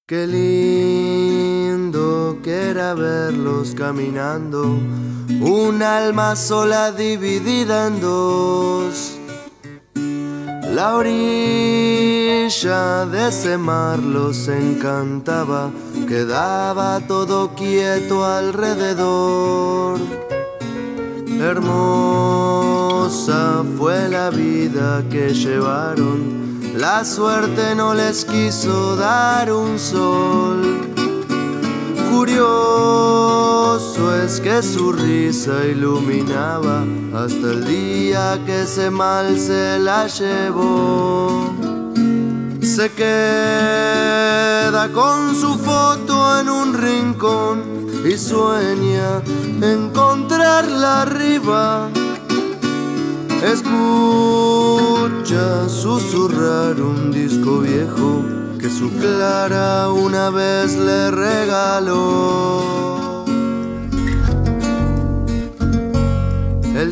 Qué lindo que era verlos caminando, un alma sola dividida en dos. La orilla de ese mar los encantaba, quedaba todo quieto alrededor. Hermosa fue la vida que llevaron, la suerte no les quiso dar un sol. Curioso es que su risa iluminaba hasta el día que ese mal se la llevó. Se queda con su foto en un rincón y sueña encontrarla arriba. Escucha susurrar un disco viejo que su Clara una vez le regaló. Él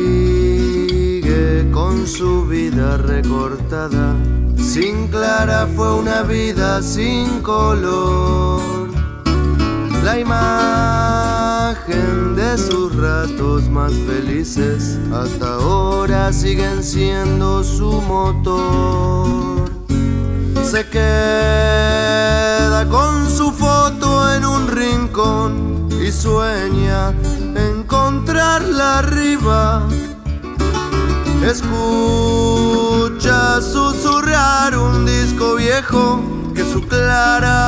sigue con su vida recortada. Sin Clara fue una vida sin color. La imagen de sus ratos más felices hasta ahora siguen siendo su motor. Se queda con su foto en un rincón y sueña encontrarla arriba. Escucha susurrar un disco viejo que su Clara